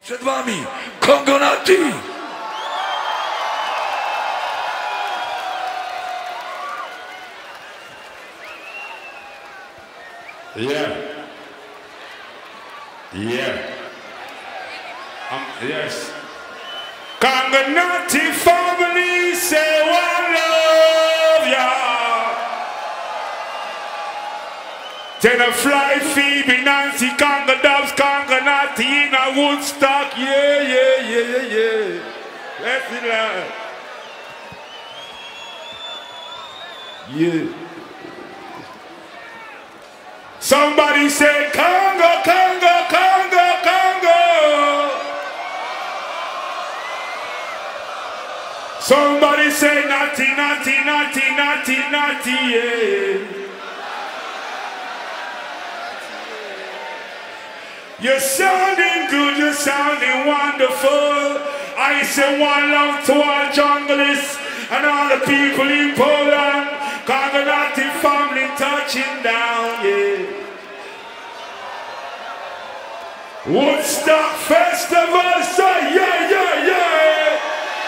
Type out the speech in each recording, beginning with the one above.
Przed wami Congo Natty. Yeah. Yes. Congo Natty family say one love ya. Tenor, fly, Phoebe, Nanci, Congo Dubz, Congo Natty in a Woodstock. Yeah. Let's it loud. Yeah. Somebody say Congo, Congo, Congo, Congo. Somebody say Natty, Natty, Natty, Natty, Natty, yeah. You're sounding good, you're sounding wonderful. I say one love to all junglists and all the people in Poland. Congo Natty family touching down, yeah. Woodstock Festival, say yeah.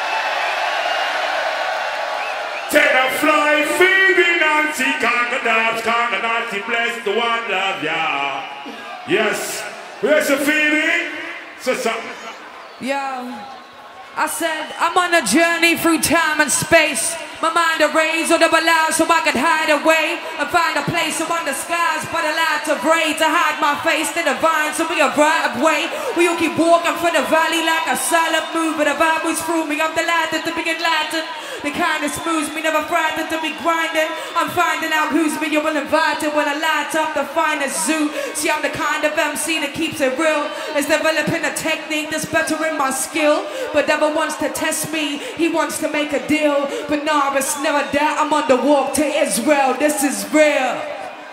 Tenor, fly, Phoebe, Nanci, Congo Dubz, Congo Natty, bless the one love, yeah. Yes. Where's the Phoebe? Say something. Yo, I said I'm on a journey through time and space. My mind erased or double out so I could hide away and find a place among the skies, but a lot of rain to hide my face in the vines so we a right of way. We all keep walking for the valley like a silent move, but the vibe moves through me. I'm delighted to be enlightened. The kind that smooths me, never frightened to be grinding. I'm finding out who's me, you will invite it when I light up the finest zoo. See, I'm the kind of MC that keeps it real. It's developing a technique that's bettering my skill. But never wants to test me, he wants to make a deal. But nah, it's never that, I'm on the walk to Israel. This is real.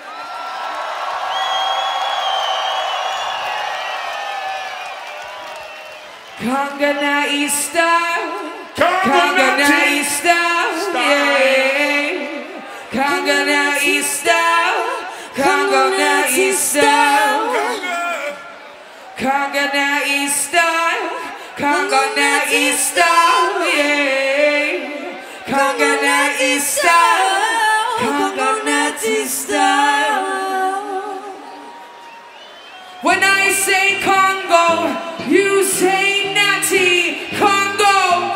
Congo Natty style. Congo Natty style, yeah. Congo Natty style. Congo Natty style. Congo Natty style. Congo Natty style, yeah. Congo Natty style. Congo Natty style. When I say Congo, you say Natty. Congo.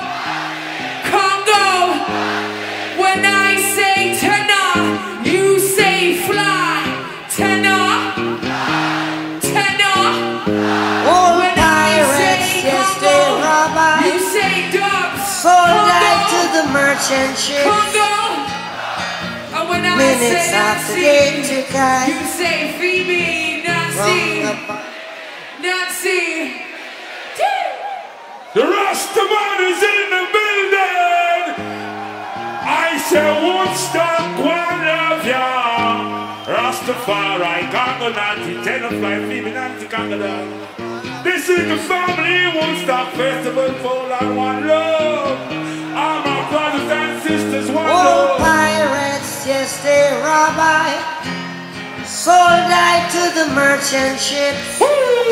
When I say tenor, you say fly. Tenor. All pirates, yes, they rob us. You say Dubz. Sold out to the merchant ship. Congo. And when I Minutes say after Nanci, they took I you say Phoebe, Nanci. The Rastaman is in the building. I say Woodstock, one love ya. Rastafari, Congo Natty Tenor, fly, Phoebe, Nanci, Congo Dubz. This is the family Woodstock Festival, full on one love. All my brothers and sisters, one love. All pirates, yes, they rob I. Sold I to the merchant ships.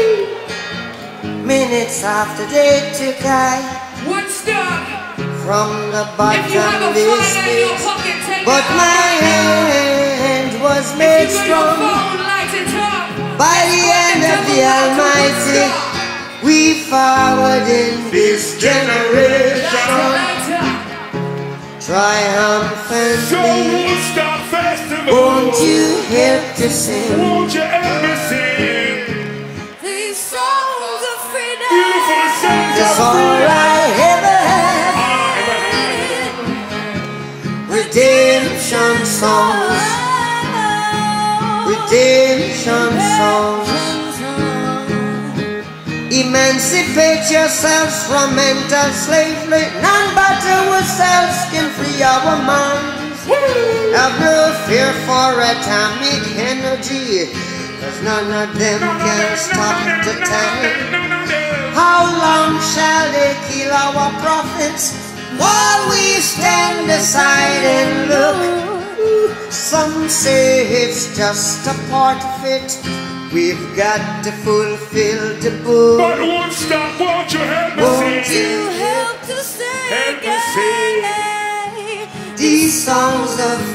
Minutes after they took I Woodstock. from the If you have a bottomless phone in your pit. pocket, take But it my out. hand was made If you got your strong phone, light it up. by the hand of the Almighty. We forward in this generation, triumphantly. So Woodstock Festival, Won't you help to sing? won't you help me sing? These songs of freedom. Beautiful songs That's of all freedom. I ever had. Redemption songs. Redemption songs. Emancipate yourselves from mental slavery. None but ourselves can free our minds. Have no fear for atomic energy, 'cause none of them can stop the time. How long shall they kill our prophets while we stand aside and look? Some say it's just a part of it. We've got to fulfill the book. But Woodstock,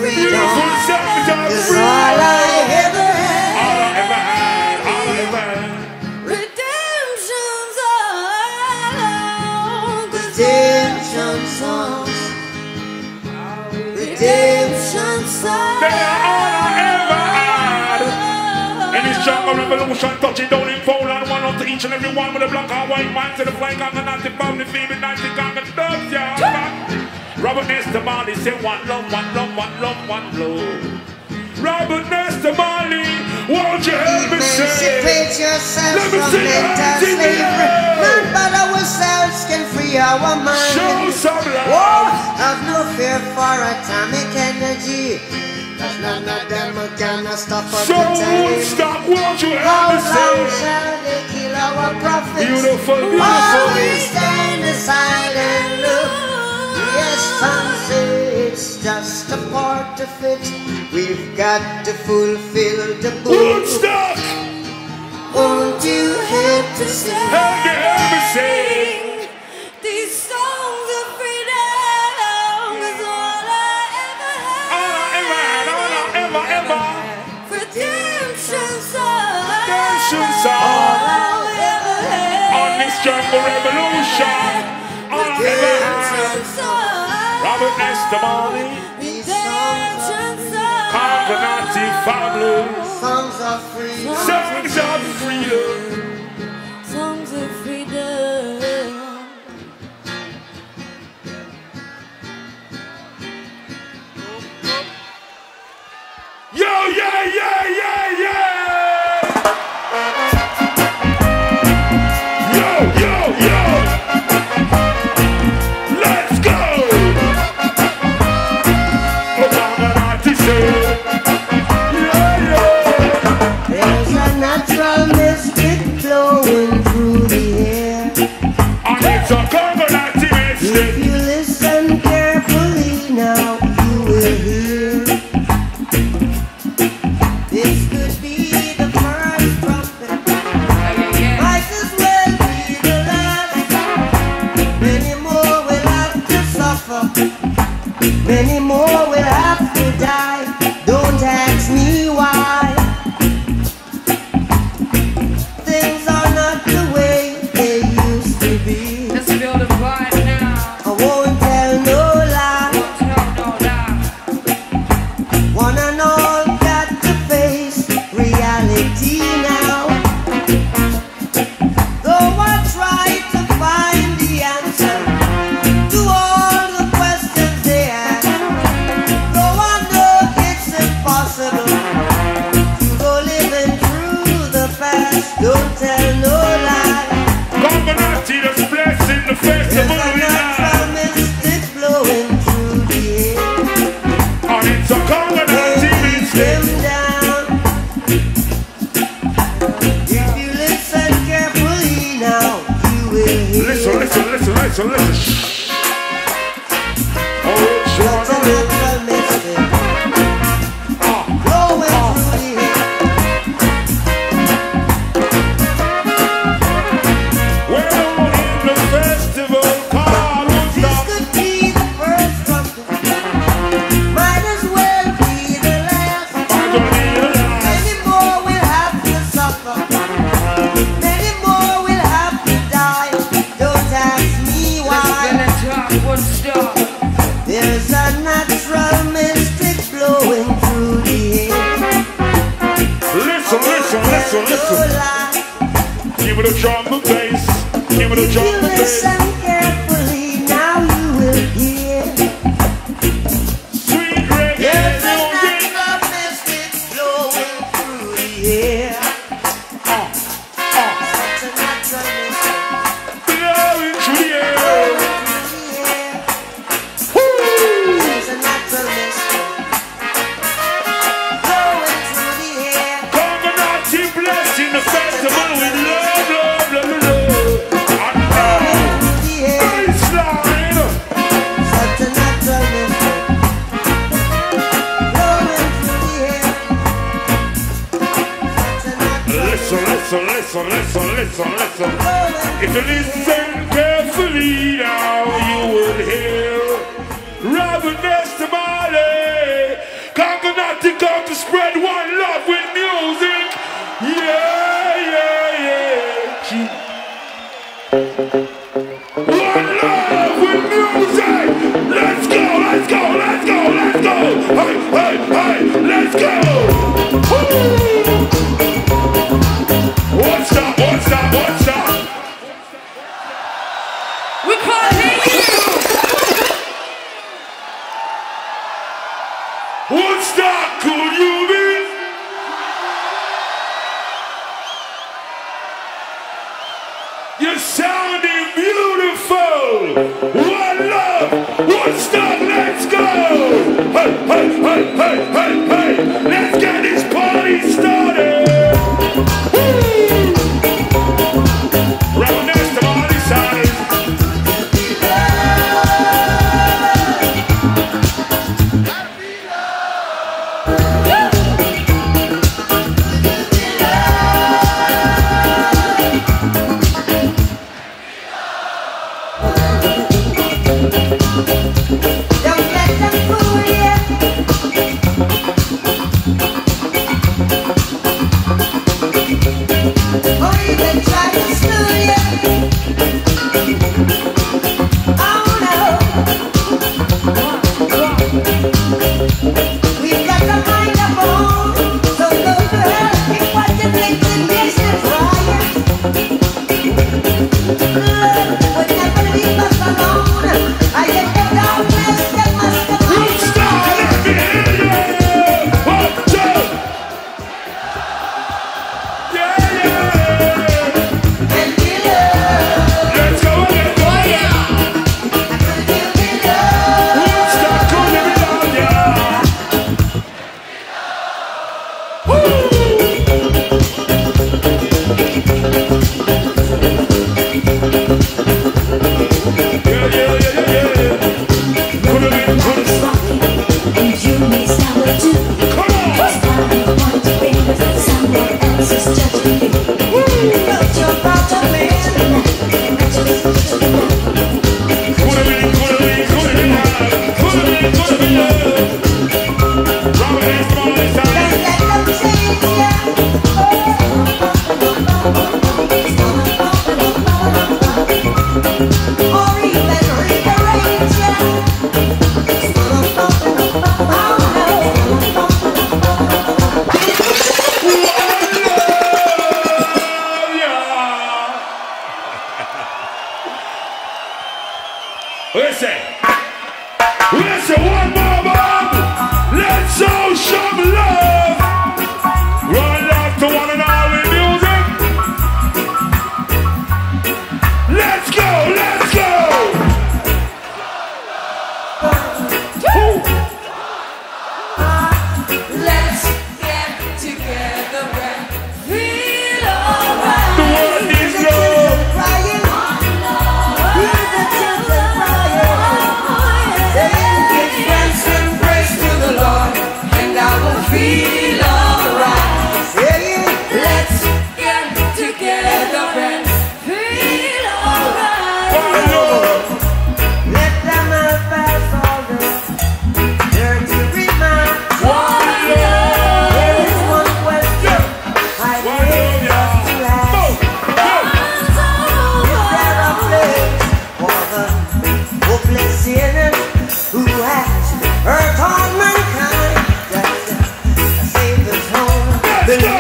freedom. songs of It's freedom. all I ever had. All I ever had, all I ever had. Redemption songs. Redemption songs. Redemption songs. They are all I ever had. In this jungle revolution, touching down in Poland, one out to each and every one with a black and white man to the flying Congo Natty Family, Phoebe, Nanci, Congo Dubz, yeah. Robert Nesta Marley say one love, one love, one love, one love. Robert Nesta Marley, won't you help me say? Emancipate yourself Let me from see your mental hands in the slavery. air. None but ourselves can free our mind. Show some Oh, love. have no fear for atomic energy. Cause none of them can stop us So the time. Woodstock, won't you How help me long say? shall they kill our prophets? Beautiful, beautiful. While we stand aside and look. Yes, some say it's just a part of it. We've got to fulfill the book. Woodstock, Won't you help to sing? help me say. These songs of freedom is all I ever All I ever had, all I ever, ever. had. Redemption songs. Redemption songs. All I ever had. On this jungle revolution, all I ever had. Redemption songs. Robert Nesta Marley, Redemption songs. Congo Natty Family, Songs of freedom. songs of freedom. Songs of freedom. Yo, yeah, yeah, yeah, yeah. Yo, yo, yo. Let's go. Oh, Congo Natty say, yeah, yeah. There's a natural mystic flowing through the air. And it's a Congo Natty If mystic. you listen carefully now, you will hear. This could be the first trumpet. Might as well be the last. Many more will have to suffer. Many more will have to die. Don't ask me why. Things are not the way they used to be. Let's feel the vibe now. I won't tell no lie. Don't tell no lie. One and all got to face reality now. Though I try to find the answer to all the questions they ask. Though I know it's impossible to go living through the past. Don't tell no lie. Congo Natty just blessing the There's festival a we natural have. mystic flowing through the air. And it's a Congo Natty mystic. Them down. If you listen carefully now, you will hear. Listen, listen, listen, listen, listen. Shh. Oh, That's a sure. natural mystic flowing through the air. We're in the festival called This Woodstock. could be the first trumpet. Might as well be the last. Many more will have to suffer. Many more will have to die. Don't ask me why. Let's talk Woodstock. There's a natural mystic blowing through the air. Listen, listen, listen, No listen. lie. Give it a drum and bass. Give it a If drum you and bass. listen carefully, now you will hear. Sweet reggae There's a music. natural mystic blowing through the air. Such a natural mystic Blowing through the air. blowing through the air. Woo! There's a natural mystic blowing through the air. Congo Natty blessing the festival with love, love, love, love. And now, Blowing through the air. to spread one love with music. Yeah, yeah, yeah. One love with music. Let's go, let's go, let's go, let's go. Hey, hey, hey, let's go. Woo. What's up, what's up, what's up? We can't hear you. Woodstock, could you be? You're sounding beautiful. One love, Woodstock, let's go. Hey, hey, hey, hey, hey, hey. Let's get this party started. Woo! Round next to party side. Listen, one more, Bob. Let's all show love. One love to one and all in music. Let's go, let's go. Let's get together and feel alright. The world needs love. Feel alright. Let's get together and feel alright. Let them all pass all the dirty remarks. There is one question I need to ask. Is there a place for the hopeless sinner who has hurt all mankind? Let's go.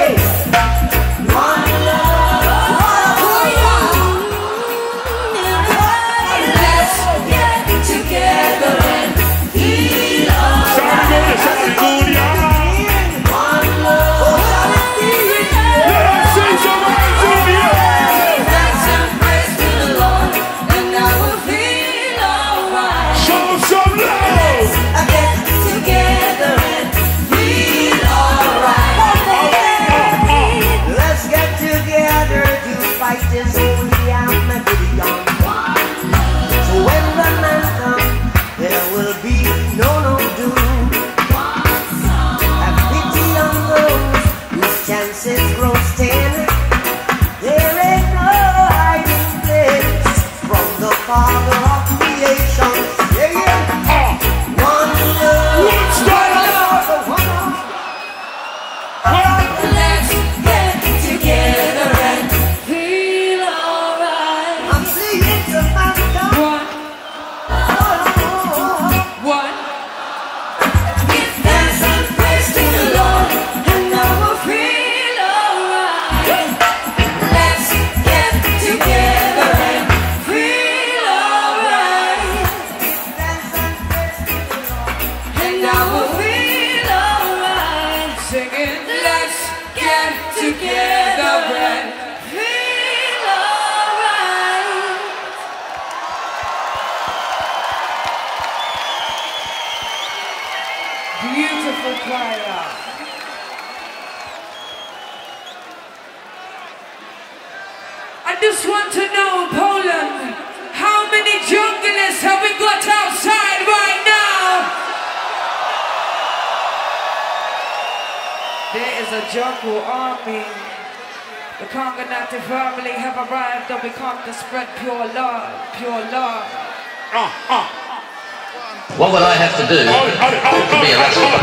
choir. I just want to know, Poland, how many junglers have we got outside right now? There is a jungle army. The Congo Natty family have arrived and we come to spread pure love, pure love. What would I have to do to be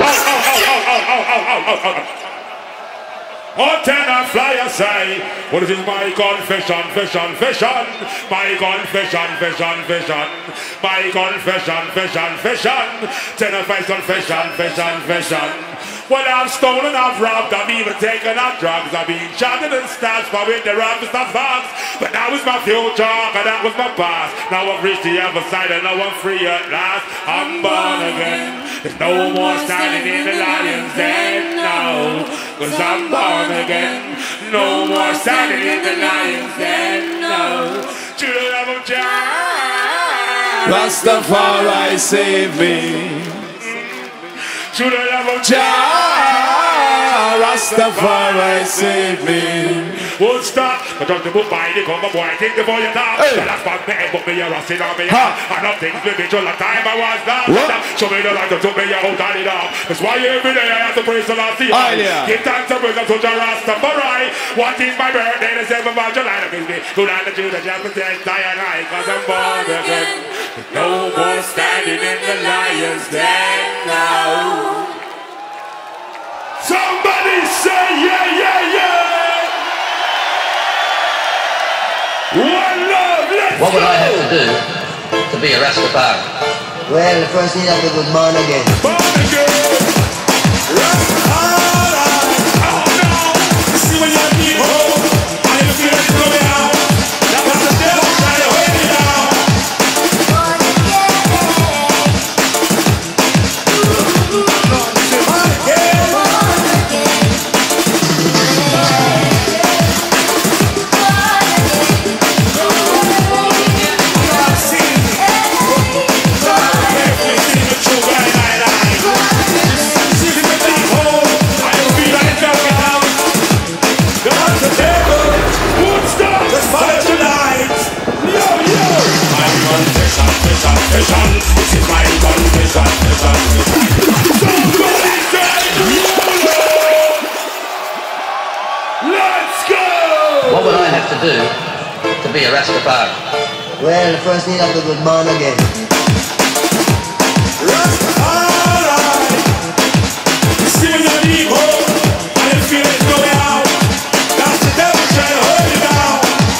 arrested? Oh, tenor, fly aside. What is this? My confession, fashion, fashion. My confession, fashion, fashion. My confession, fashion, fashion. Tenor, confession, fashion, fashion. Well, I've stolen, I've robbed, I've even taken up drugs. I've been shotted and stabbed, but with the roughest of thugs. But that was my future, and that was my past. Now I've reached the other side, and now I'm free at last. I'm born again. There's no more standing in the lion's den now. Cause I'm born again. No more standing in the lion's den now. Children of Jah, Rastafari save me. children of Jah, Rastafari save me. Woodstock, I don't the book by the Congo boy, think before you talk. The last part me but me a rusting on me. And up things with me till the time I was down. Show me the light to me out on it up. That's why every day I have to praise the Lord. Give thanks and praise to Jah Rastafari. What is my birthday? The 7th of July. That means me who like the Judah just protect I and I. Cause I'm born again. No more standing in the lion's den now. Somebody say yeah, yeah, yeah. One love, let's What would go. I have to do to be a Rastafari? Well, first need to be born again. Born again. Rastafari. Oh no. See when you're people, and you feel it coming out. That was the devil trying to hold you down. Born again. Born again. This is my confession. Somebody say let's go. What would I have to do to be a Rastafari? Well, first need to be born again. Rastafari. You see when you're evil, and you feel it going out. That's the devil trying to hold you down.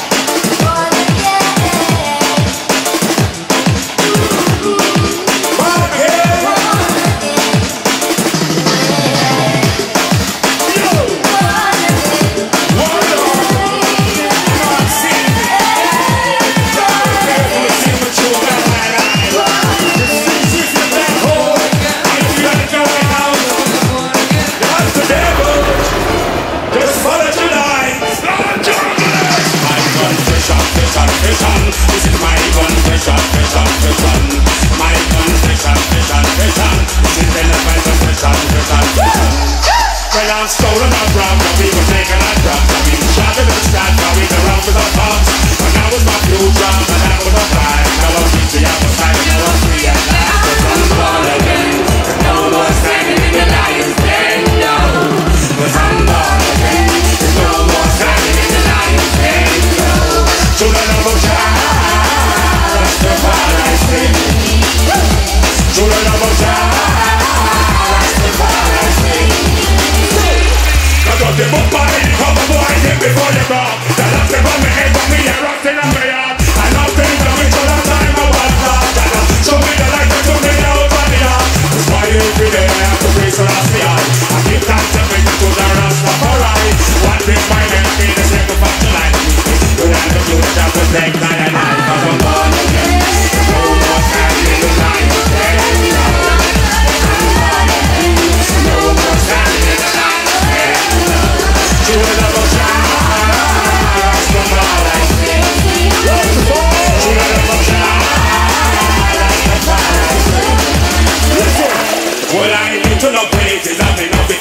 This is my confession. My confession. This is the confession. When I'm stolen, I'm robbed, and we were taken and dropped, and we were shot in the stand, and we were around with our thoughts. And that was my future, and that was my pride. Now I'm free, I was tired, and now I'm free at last. Cause I'm born again. There's no more standing in the lion's den, no. Cause I'm born again. There's no more standing in the lion's den, no. Children of Jah, Rastafari save me. Children of Jah, Rastafari save me. Now don't you book by me, come on boy, think before you go. The last thing on me head, but me a rockin' on me heart. I love things that we till the time I was lost. Show me the light and show me the out on the heart. That's why every day I have to praise the Rastafari. I give thanks and praise to the Rastafari. One thing my enemy, the second of July. You have to do the job to take time and I. Cause I'm born again. No more time.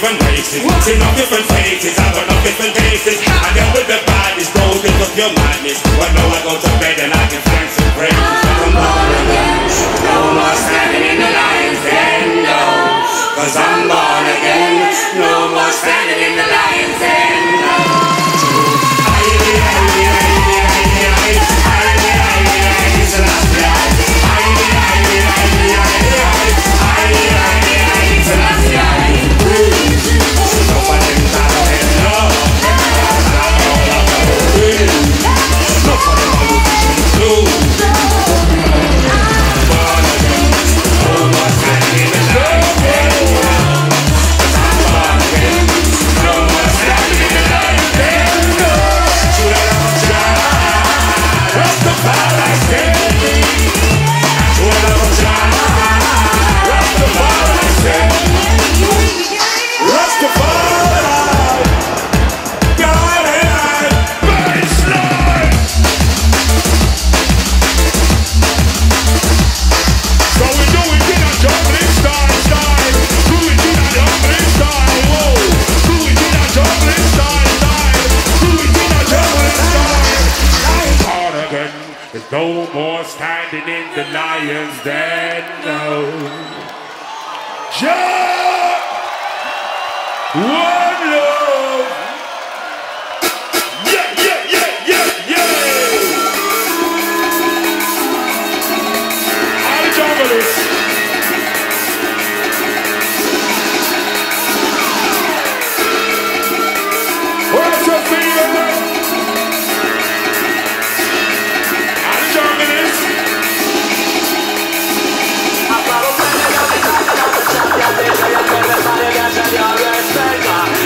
different races, seen of different faces, I've got enough different faces. I deal with the baddest, don't think of your madness. But now I go to bed and I can find some praise. I'm born again, no more standing in the lion's den, no. Cause I'm born again, no more standing in the lion's den, no. No more standing in the lion's den, no. Just one love. Yeah, yeah, yeah, yeah, yeah. All the junglers. What's your feeling? Everybody gets your respect.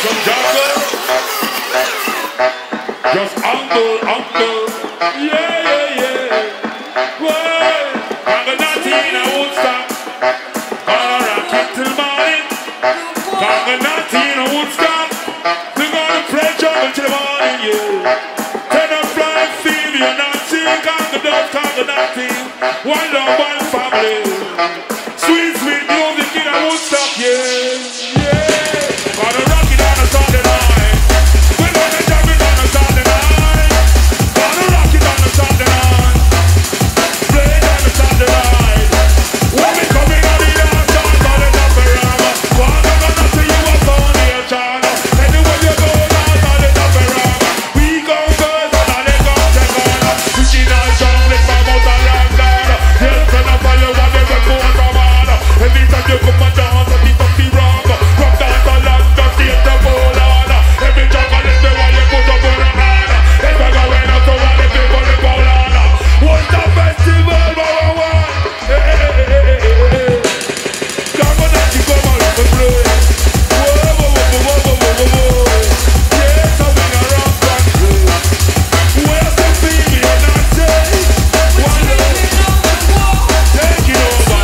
some jungle. Just uncle. Yeah. Well, Congo Natty in a Woodstock. R.I.P till morning. Congo Natty in a Woodstock. We're gonna play jungle till the morning, yeah. Tenor, fly, Phoebe, and Nanci, Congo Dubz, Congo Natty. One love, one family. Sweet music in a Woodstock, yeah. Gonna rock it on a Sunday night. We're gonna jam it on a Sunday night. Gonna rock it on a Sunday night. Play it on a Sunday night. When we coming on the dance, I'm gonna jump around. Wanna gonna see you up on the channel. Anywhere you go, I'm gonna jump around. We go girls and they go check on. We see that song, they come out and rock down. Yes, turn up all you want, they will go and come on. Every time you come and dance, I think I'm be wrong. Rock dance a lot, just take the ball on. Every jungle is the one you put up on the hand. If I go in out to one, if you put the ball on. What's the festival, #1? Hey. Congo Natty come on and play. Whoa. Yes, I'm in a rock country. Where's the Phoebe and Nanci? One love, take it over.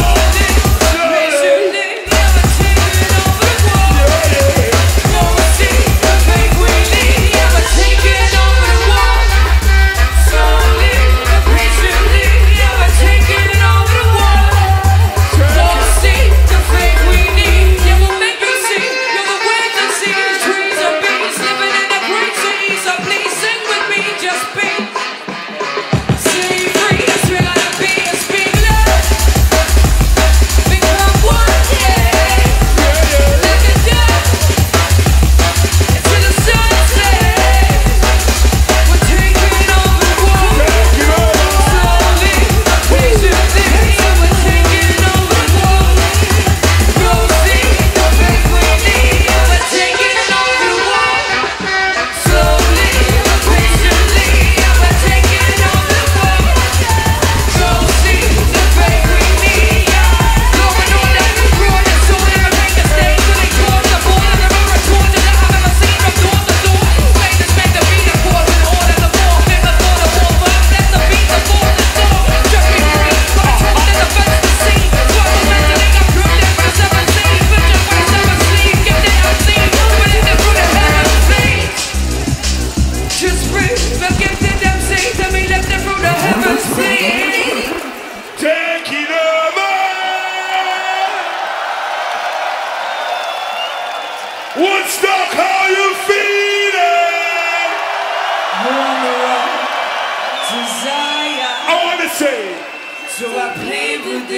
Woodstock, how you feeling? We're on the road to Zion. I want to say. So I plead with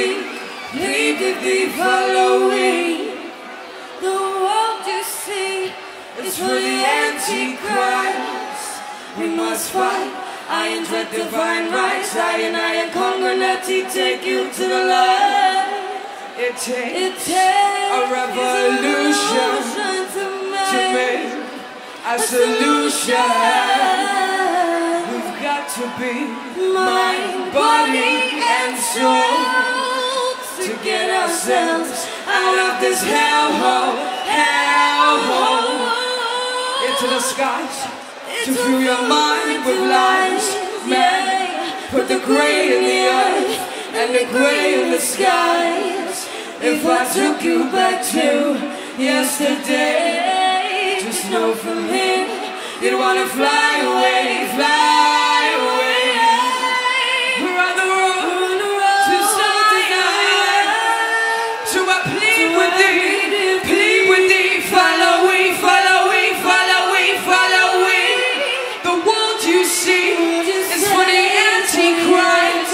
thee, following. The world you see is for the Antichrist. We must fight, iron dread divine rights. I and Congo Natty take you to the light. It takes a revolution to make a solution. We've got to be mind, body, and soul to get ourselves out of this hellhole, into the skies, to fill your mind with lies. Man, put the gray in the earth and the gray in the skies. If I took you back to yesterday, just know from here you'd wanna fly away. We're on the road to Zion. So I plead with thee, follow we. The world you see is for the Antichrist.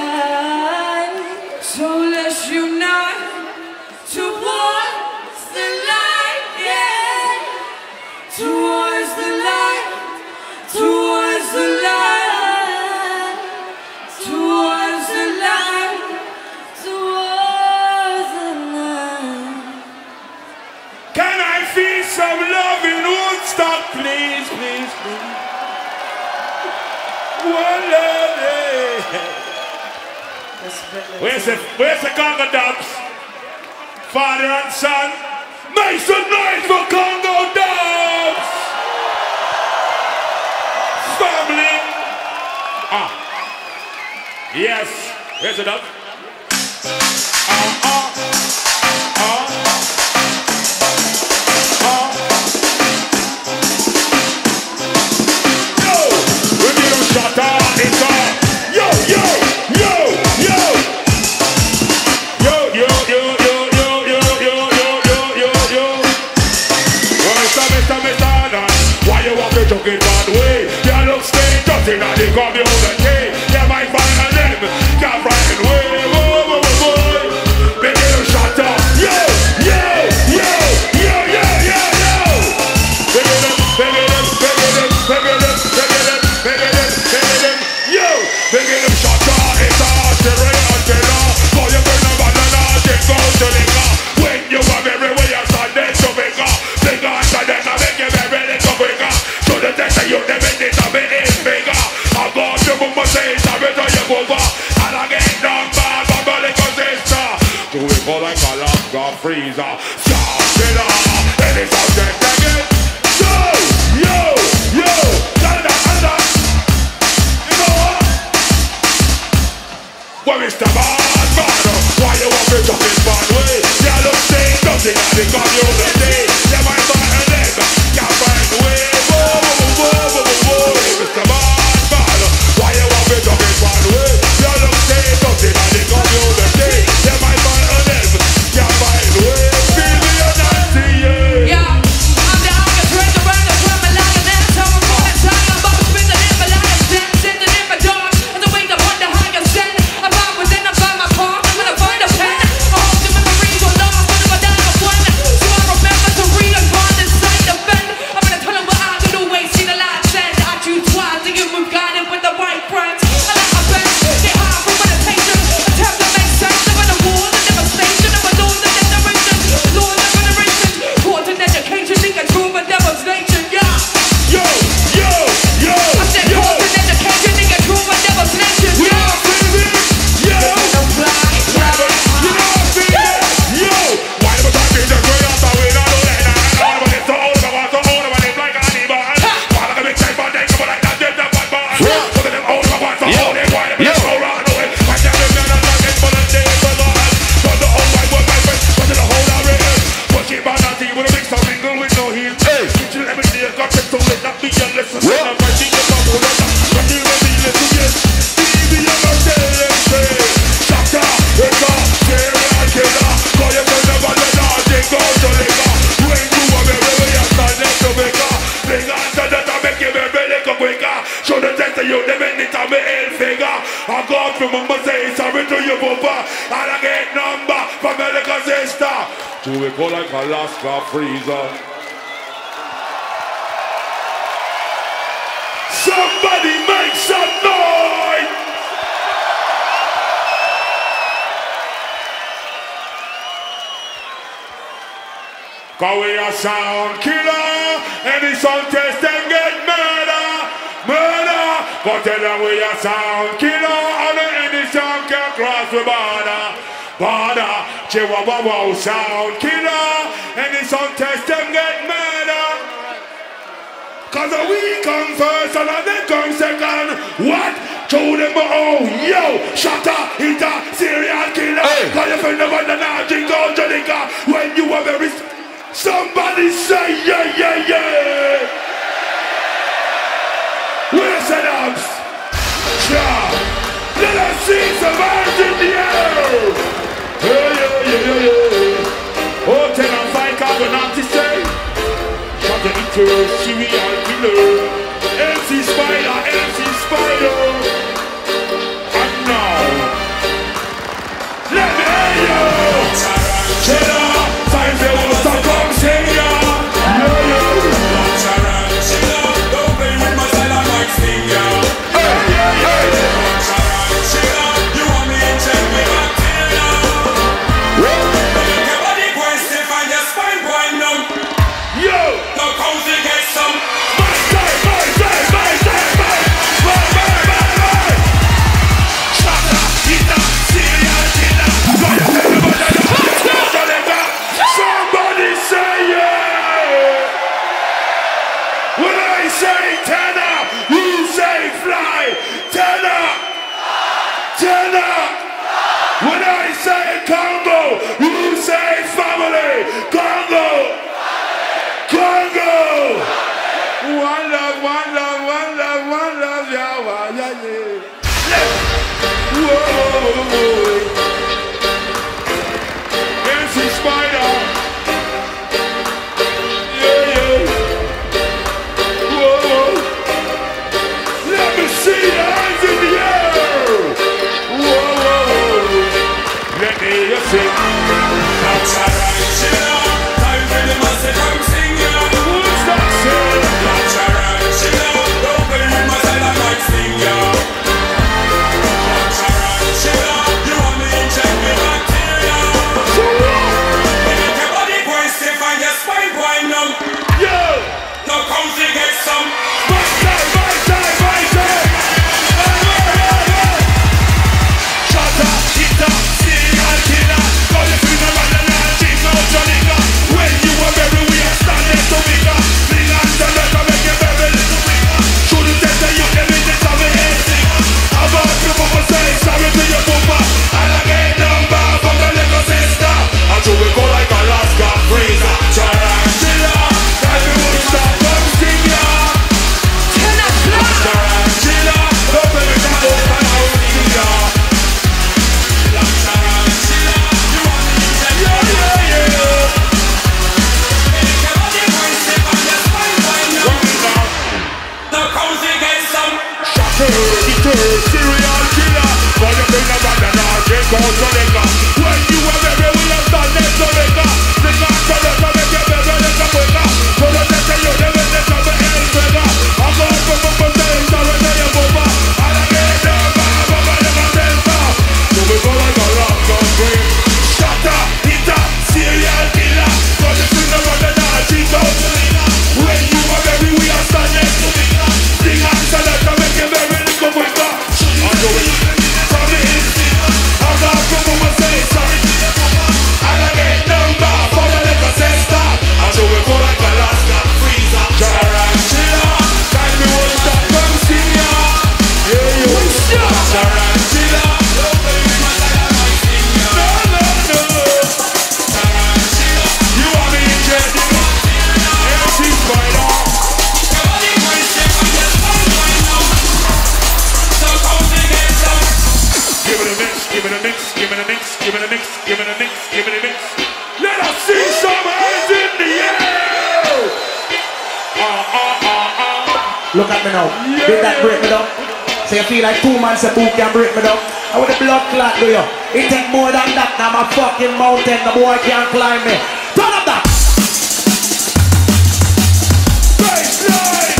So let's unite towards the light, towards the light, towards the light, towards the light, towards the light. Can I feel some love in Woodstock, please? One love, Where's the Congo Dubz? Father and son, make some noise for Congo Dubz! Yes, here's it up. Yo, we need a Sutter, it's on. Yo, yo, yo, yo. Yo, yo, yo, yo, yo, yo, yo, yo, yo, yo, yo. Well, Mr. Why you want to chuck it that way? You look straight, nothing at the community. You might find a name, can't find a way. Whoa, whoa, whoa, whoa. Make it a Sutter. Yo, yo, yo, yo, yo, yo, yo. Big it up, big it up, big it up, big it up, big it up, big it up, big it up. Yo, big it up, Sutter. It's a Australian killer. For you burn a banana, then go to the car. When you have everywhere you stand, then to make up. Big on the then I make you very little quicker. So the text that you never did to me is bigger. I got the boom say it's a bit of your over. And I get down bad from the liquor sister. Do we go like a Alaska freezer? Stop killer. And it's out there again. Yo, yo, yo. Canada, Canada. You know what? Well, Mr. Bad Man, why you want me talking bad way? You look saying nothing at the community. You might find a name, can't find a way. Whoa, whoa, whoa, whoa, whoa, whoa. Mr. Bad Man, why you want me talking bad way? You look saying nothing at the community. You might find a name, can't find a way. Phoebe and Nanci, yeah. Yeah, I'm the hungry drink around the world, like an ass. I'm a rolling time, I'm about to spin the limb, like a stand, sitting in my dog. And the wake up on the higher stand. I'm out within, I'm by my car, I'm gonna find a pen. I hope the memories will last, but if I die, I'm one. So I remember to read and run inside the bend. I'm gonna tell them what I could always see the light send. I choose twice to give them guided with the right friends. I like my best, get high from meditation. Attempt to make sense of the war, the devastation of a laws and generation. Laws and generation, taught in education, think a true and devastation, yeah. Yo, yo, yo, I said yo. taught in education, think a true and devastation, We yeah. are Phoebe, yo. Don't fly, fly, You know Phoebe, yo. Why do we talk in the way of the way? I don't let that all of it so old, but what's so old about it like an animal? Why like a big type of thing, but like that, there's that bad man. Look at them old, but what's so old, and why do we so round away? Why can't we not like it for the day for the hand? From the old white boy, my friend, from the whole array. But keep on Nanci with a big song, mingle with no heel. Each and every day, got them to let that be your lesson. And I'm writing the bubble, but you will be listening, yes. Phoebe, I'm a say, Sutter, it's a serial killer. Call your friend of a Nanci, go to liquor. When you are everywhere, you stand next to maker. Bring answer that I make you very little quicker. Show the text that you never need to be ill figure. I go from mama say sorry to your papa. And I get number from my little sister. Do we go like Alaska freezer? Somebody make some noise! Cause we a sound killer. Any sound test them get murder. Murder. Go tell them we a sound killer. And any sound can cross the border. Border. Chihuahua sound killer. Any sound test them get murder. Cause we come first and then come second. What? Show them oh yo, Sutter, it's a serial killer. Cause you feel never the Nanci go to the car. When you are very somebody say yeah, yeah, yeah. Where's the Dubz? Yeah. Let us see some hands in the air. Hey, yeah, yeah, yeah, yeah. Oh, tell them fight Congo Natty Tenor. Sutter into serial killer. MC Spider, MC Spider. And now, let me hear you. Tarantula, time they will stop come sing ya. Yeah, yeah. Tarantula, don't play with my style, I might sting ya. Hey, yeah, yeah. Tarantula, you want me to check me back till now. Your body going stiff and your spine going numb. Yo, no cozy get some. Somebody say yeah. When I say tenor, you say fly. Tenor, When I say Congo, you say family. Congo. Congo. One love, one love, one love, one love, yeah, yeah, yeah. Whoa. Nanci Spider. Yeah, yeah. Whoa. Let me see your hands in the air. Whoa. Let me hear you sing. That's a ranchero. Time for the master come sing ya. Woodstock sing. That's a ranchero. Don't believe my side, I might sing ya. That's a ranchero. You want me to check me bacteria. You make your body boy stiff and your spine boy numb. Yo. Now come to get some. My side, my side, my side. Sutter, hitter, serial killer. Call your finger on the Nanci, no Johnny. When you were very weird, stand next to me. Bring on the letter, make you very little bigger. Shouldn't say that you can make it of a head singer. How about you mama say sorry to your papa? And I get number from the little sister. Until we go like Alaska freezer. Tarantula, that we will stop from singing. Tarantula, don't let me down, don't let me down. Tarantula, you want me to say yeah, yeah, yeah. Make your body boy step on your spine, boy, now. Now come to get some. Sutter, hitter, serial killer. Call your finger on the Nanci, go to liquor. When you were very weird, stand next to liquor. Bring on the letter, make you very little quicker. So don't say you never let them be hell figure. I'm going for my saying sorry to your mama. And I get number from the little sister. So we go like a rock gun green. Sutter, hitter, serial killer. Call your finger on the Nanci, go to liquor. When you were very weird, stand next to liquor. Bring on the letter, make you very little quicker. I'm doing from the instinct. I'm not from my saying sorry to your mama. And I get number from the little sister. Until we go like Alaska freezer. Tarantula, time we will stop from singing. Yeah, you will stop. Tarantula, don't believe my side, I might sing ya. No, no, no. Tarantula, you want me in jail? Nanci Spider. Your body boy step on your spine right now. So come to get some. Give it a mix, give it a mix, give it a mix, give it a mix, give it a mix, give it a mix. Let us see some hands in the air. Look at me now. Did that break me down? So you feel like 2 months a book can break me down? How would the blood clot do you? It take more than that. Now my fucking mountain, the boy can't climb me. Turn up that. Baseline.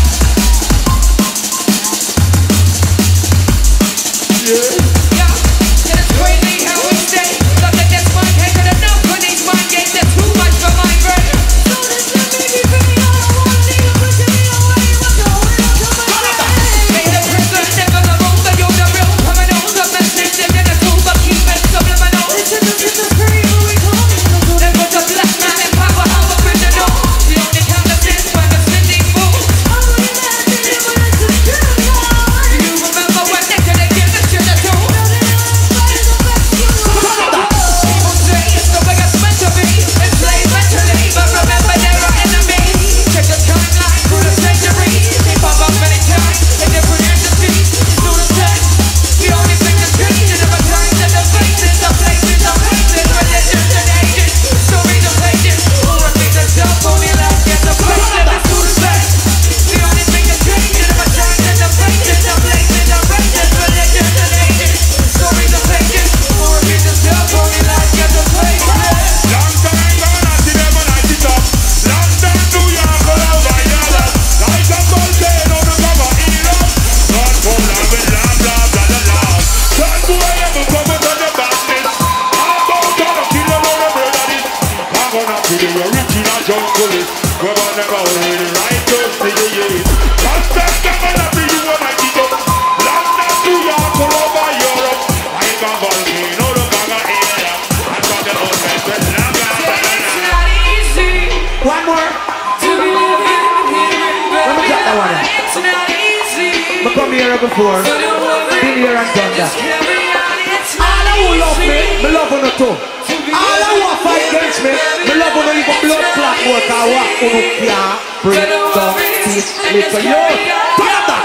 Yeah. Yeah, it's crazy how we stay. Look at this one, take it enough for these mind games. That's too much for my brain. So this let me be free. I don't wanna leave a push me away. What's going on to my brain? Hey, the prison, never the room, but you're the real criminal. The message is in the tool, but keep it subliminal. Listen to this, the free, who we call me. There was a black man in power, how original. The only kind of sense when the city moves. I'm really mad, but it's a good night. You remember when they could have given shit a tool? People say it's the way it's meant to be. Enslaved mentally, but remember they're our enemies. Check the timeline through the centuries. They pop up many times in different industries. Do the same. The only thing that's changing are the times and the faces, the places, the places, religions and ages. Stories of pages. Who repeat themselves only like get the place. Let me do the same. The only thing that's changing are the times and the faces, the places, the races, religions and ages. Stories of pages. Who repeat themselves only like get the place. Long time gone, I see them and I sit up. London, New York, all over Europe. Like a volcano, the cover in up. God full of it, blah, blah, blah, blah, blah. Son boy, ever come to the basket. I'm about to kill a lot of brothers. I'm gonna kill the original jungle. We're gonna go with the righteous nigga, constant gonna be you when I get up. London, New York, all over Europe. Like a volcano, the cover in up. I'm talking about that, blah, blah, blah, blah, blah. Not easy One more. to be living here in Let me drop that one. It's not easy. I come here before. So don't worry, Been here and done that. carry on. love me, me love you too. All I want fight against me, me love you even blood clot work. I want you can't bring down this little yo. Fire that.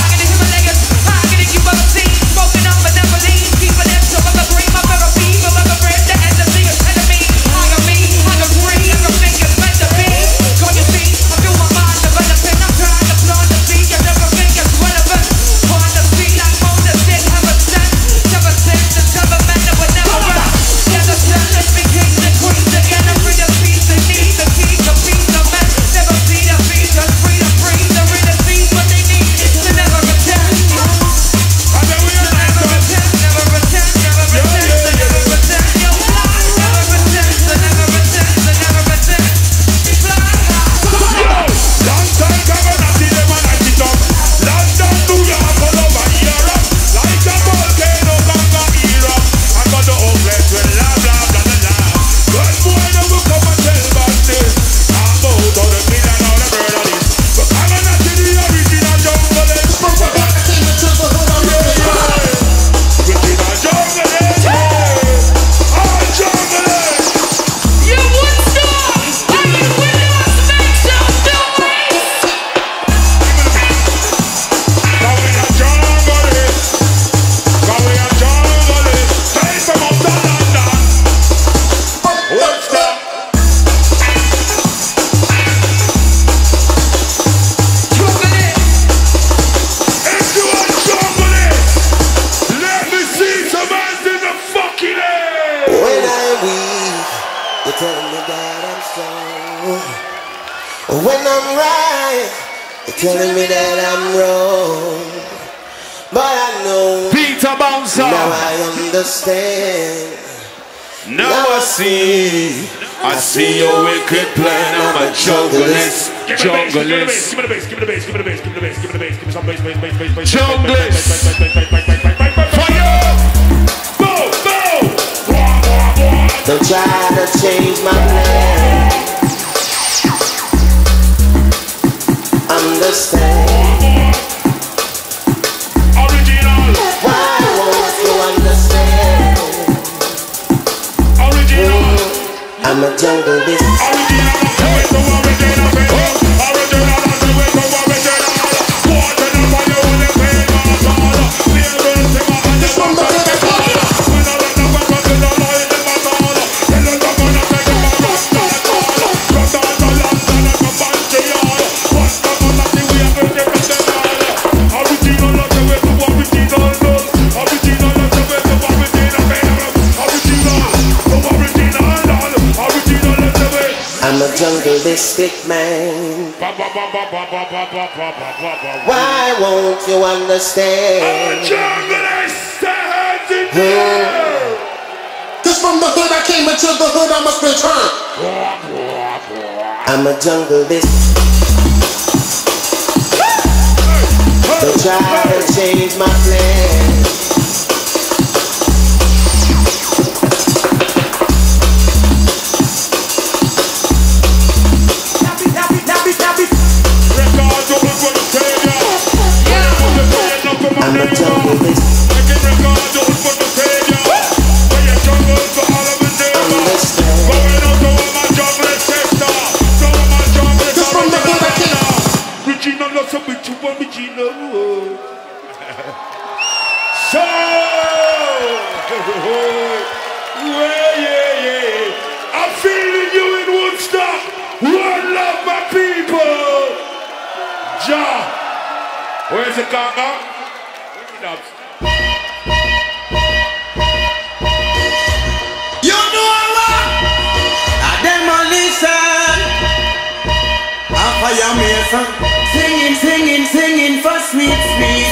Telling me that I'm wrong, but I know Peter Bouncer. Now I understand. Now I see your wicked plan. I'm a junglist. Junglist. Give me the bass, give me the bass, give me the bass, give me the bass, give me the bass, give me some bass, bass, bass, bass, bass. Junglist. Fire! Boom, boom! Don't try to change my plan. Understand. Original. Why won't you understand? Original. I'm a jungle beast. Original. I'm a jungle biscuit man. Why won't you understand? Cause from the hood I came into the hood I must return. I'm a jungle biscuit. Don't try to change my plan. I'm a jungle beast. I'm feeling you in Woodstock. One love, my people. Ja. Where's the Congo? You know what? Demolition. A fire mason. Singing for sweet, sweet.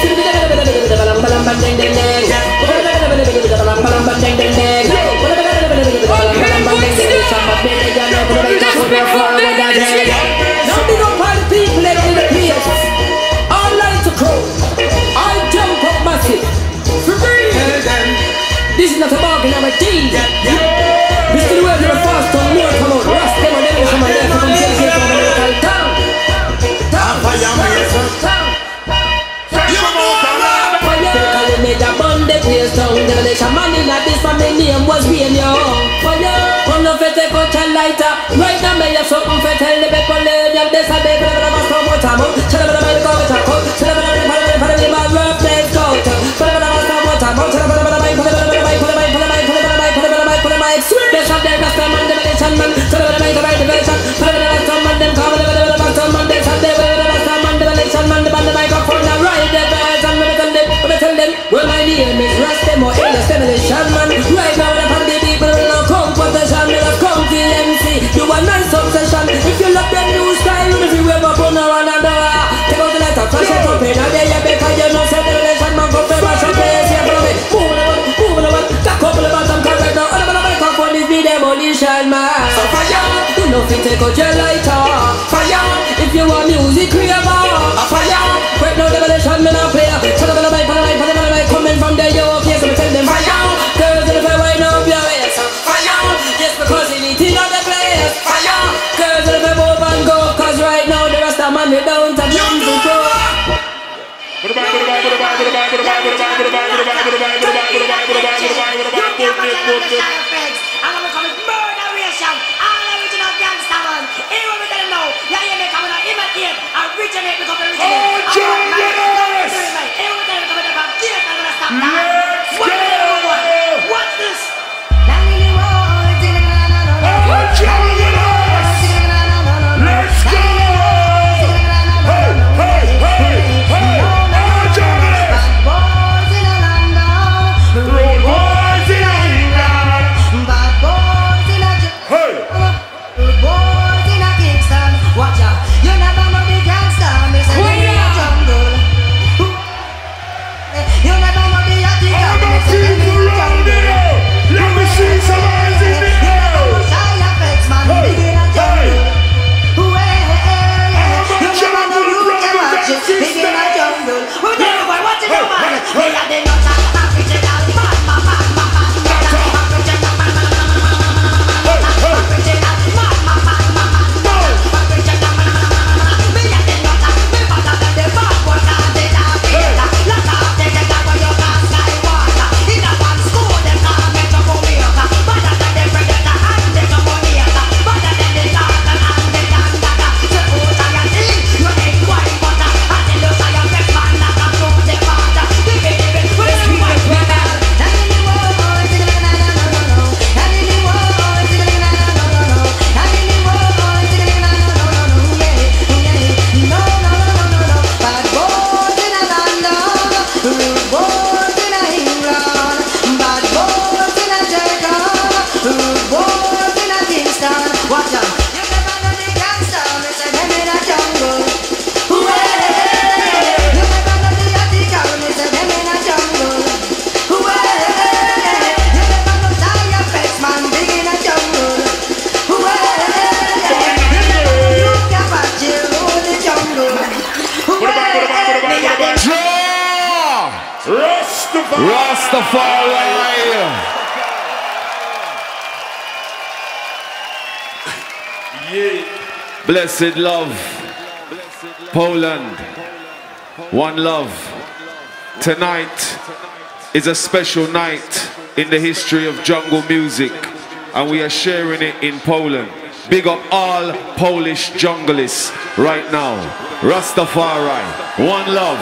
This is not a bargain, I'm a deed. We still work in a fast on more, come on. Rust them on them, some of them from the local town. You know what? They call me the bond, they place down. They call me this family, lighter. Right now, me have something for tell the people. Them this a day, but I'm so much ammo. Tell them I'm go with a coat. Tell them I'm my rough days go. Tell them I'm so much ammo. Tell them I'm sweet. There's some day custom man, demolition man. Tell them I'm the right division. Tell them I'm some man, them come with the custom man. There's some day with the custom man, demolition man. The microphone, I ride the version. When I tell them, well my name is Rusty, more illness, demolition man. Right now, I'm from the people in no competition. Me love comfy MC, you a nice obsession. If you love them new style, if you ever put around another, take out the letter, flash it up in a day, because you know, say the relation man, go for mash up, yes, yeah, follow me. Move the one, that couple of bottom correct now. All of the microphone is the demolition man. So fire, you know, if you take out your lighter, fire, if you want music, create fire. Right now, demolition man, I play. Coming from the UK, so we tell them fire. Girls in the fair, wind up your waist. Fire, just because you need to know the place. Fire, girls in the fair, move and go. Cause right now the rest of man we don't have nothing to go. Let's go! What's this? Let's go! Hey, hey, hey, hey! All journalists! Road boys in England! Hey! Watch out, you never know the gangster, me say in the jungle. You never know the All my people around here! Let me see some eyes in the air! Rastafari. Yeah. Blessed love. Poland. One love. Tonight is a special night in the history of jungle music, and we are sharing it in Poland. Big up all Polish junglists right now. Rastafari. One love.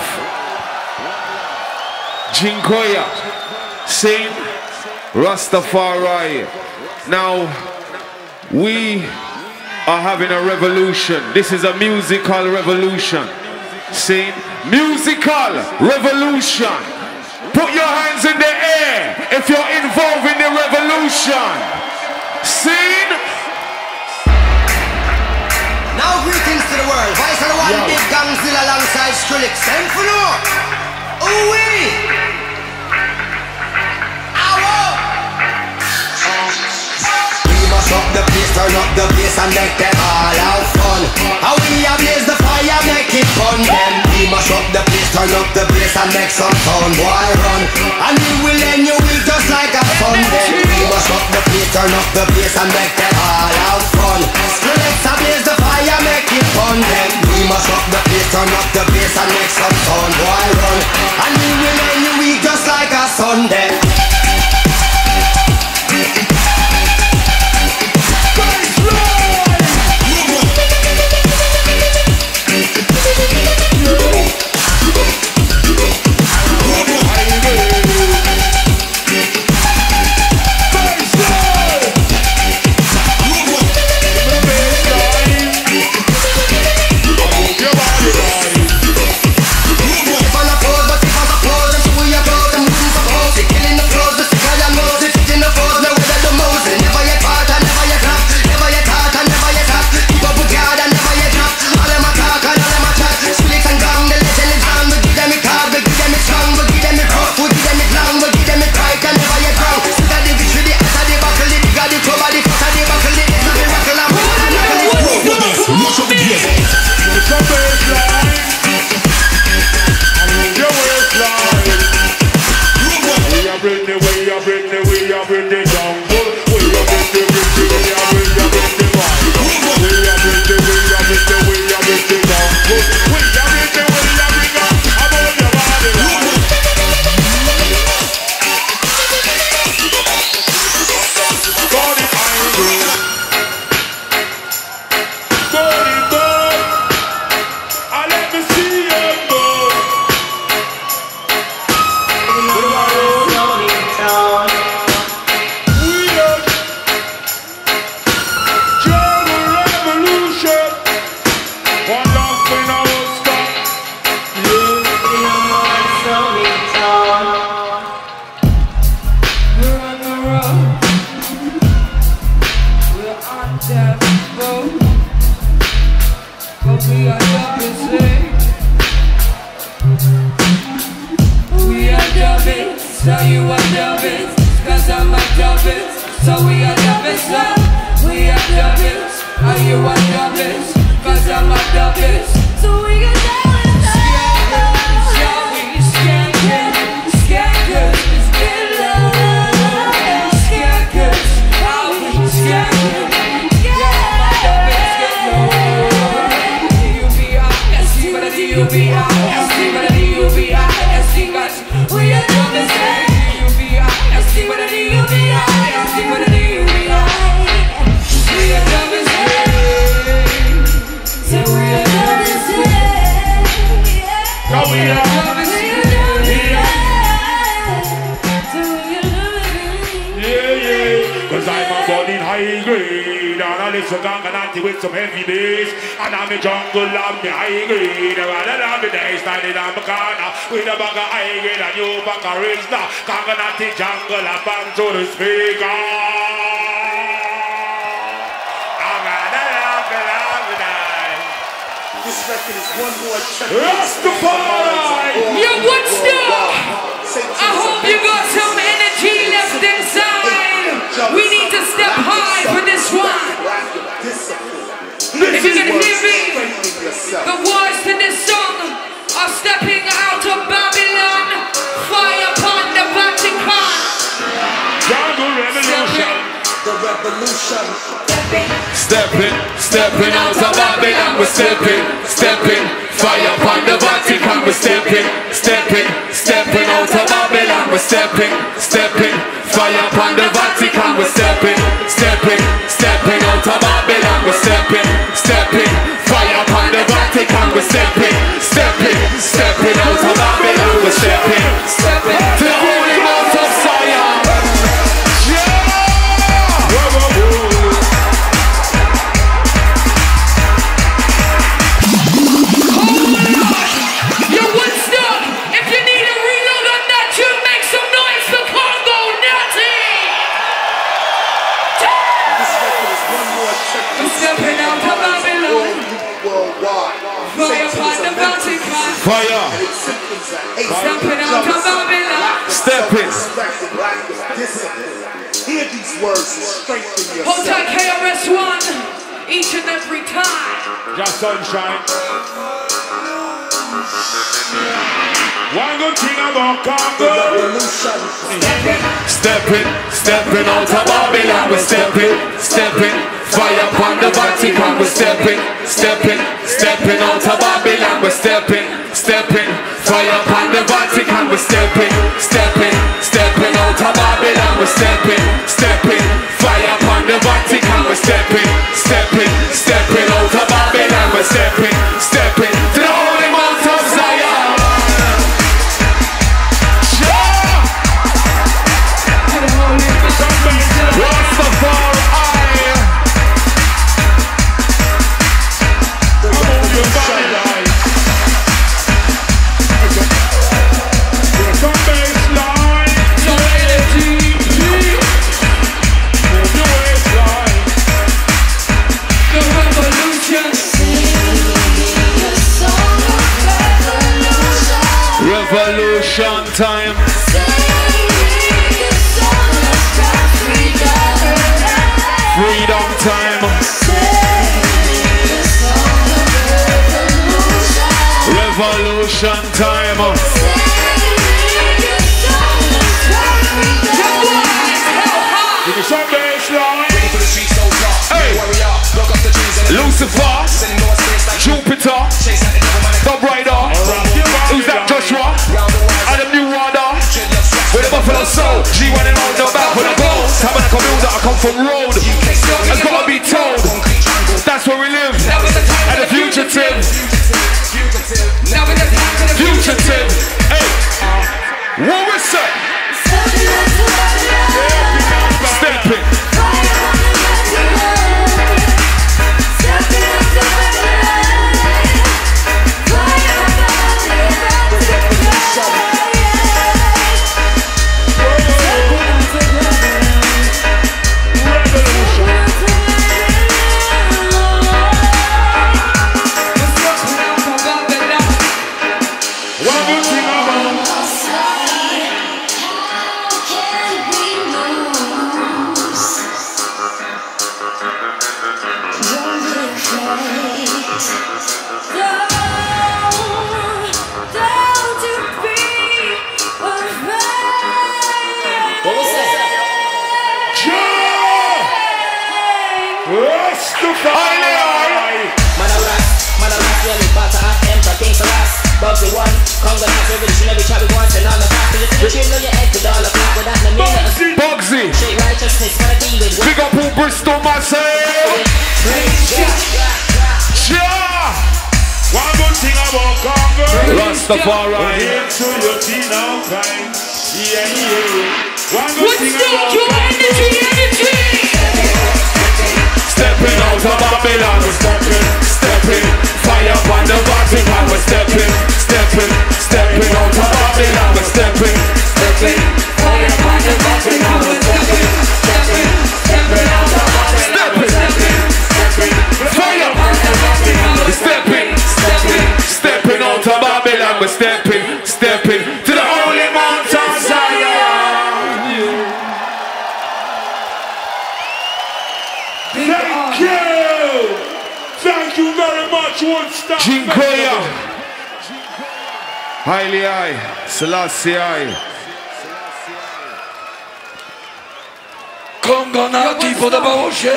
Dziękuję. Sing Rastafari. Now we are having a revolution. This is a musical revolution. Sing musical revolution. Put your hands in the air if you're involved in the revolution. Sing. Now greetings to the world. Vice of the one big gangzilla alongside Skrillex. Same for no. Ooh-wee. Up the place, turn up the bass and make them all have fun. How we ablaze the fire, make it fun. Then we mash up the place, turn up the bass and make some sound. Boy run, and we will end your week just like a fun. Then we mash up the place, turn up the bass and make them all have fun. Let's ablaze the fire, make it fun. Then we mash up the place, turn up the bass and make some sound. Boy run, and we will end your week just like a Sunday. Bass we are Dubz. We are Dubz, so you are Dubz, cause I'm a Dubz. So we are Dubz, we are Dubz, and you are Dubz, cause I'm a Dubz. So we are Dubz. Listen, Congo Natty with some heavy bass, and I'm a jungle lamb, the high grade. Rather than the day standing on the corner with a bag of high grade and you back a rinse now. Congo Natty jungle and band to the speaker. This record is one more check. Rastafari! You Woodstock! I hope you got some energy left inside. We need to step high for this one. If you can hear me, the words to this song are stepping out of Babylon, fire upon the Vatican. Jungle revolution. The revolution. Stepping out of Babylon, we're stepping, fire upon the Vatican, we're stepping out of Babylon, we're stepping, fire upon the Vatican, we're stepping out of Babylon, we're stepping, fire upon the Vatican, we're stepping out of Babylon, we're stepping to the holy mount of Zion. Fire! Stepping out of Babylon. Stepping. Hear these words and strengthen yourself. Hold tight, KRS-One, each and every time. Just sunshine. One good thing about Congo. Stepping out of Babylon, we're stepping, fire upon the Vatican, we're stepping out of Babylon, we're stepping, fire upon the Vatican, we're stepping out of Babylon, we're stepping, fire upon the Vatican, we're stepping out of Babylon, we're stepping to the holy mount of Zion. Revolution time. Freedom time. Revolution time. Give me some bassline. Hey, Lucifer, Jupiter, Top Rider. Who's that, Joshua? And the new Rada. With the Buffalo Soul, G1 and all the back with the gold. Time when I come I come from road. It's gotta be told. That's where we live. And the fugitive. Fugitive. Hey, what we say? Stepping. Revolution. about Congo. Rastafari. Into your tea now, kind. Yeah, yeah. One good thing Woodstock, about your Congo. energy. Stepping out of Babylon, we're stepping. Fire upon the Vatican, we're stepping. Stepping out of Babylon, we're stepping. Fire upon the Vatican, we're stepping out of Babylon, Fire! We're stepping out of Babylon, we're stepping to the holy Mount of Zion. Thank you very much, Woodstock. Jinkoya. Highly high, Selassie high. Congo Natty, podobało się?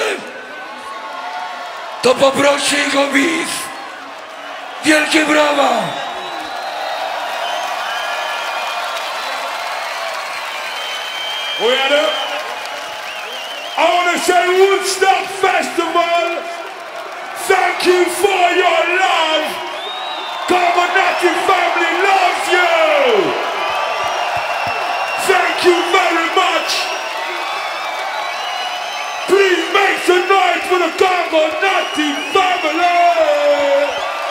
To poproście go widz. Wielkie brawa! I want to say Woodstock Festival, thank you for your love. Congo Natty family loves you. Thank you very much. Please make some noise for the Congo Natty family.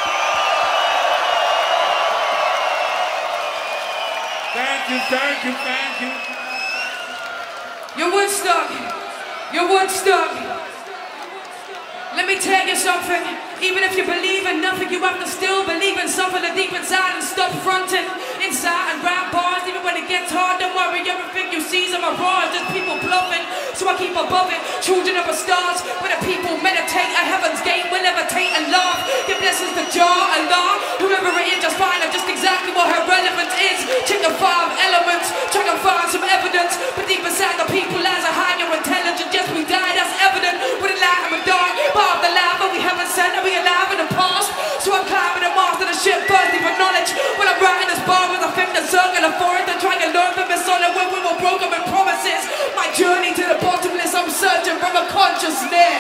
Thank you. You're Woodstock. You're Woodstock. Let me tell you something. Even if you believe in nothing, you have to still believe in something deep inside and stop fronting inside and rap bars. Even when it gets hard, don't worry. Everything you see is a mirage. Just people bluffing. So I keep above it. Children of the stars. Where the people meditate at heaven's gate. Will levitate and laugh. Give blessings to Jah, Allah. Whoever it is, just find out just exactly what her relevance is. Check the 5 elements. Try to find some evidence. But deep inside the people lies a higher intelligence. Yes, we die. That's evident. With a light and a dark. Part of the life, but we haven't said that we alive in the past. So I'm climbing the mast of the ship, thirsty for knowledge. When I'm writing this bar with a finger circle of forest and trying to learn from the solid when we were broken with promises. My journey to the bottomless, I'm searching from a consciousness.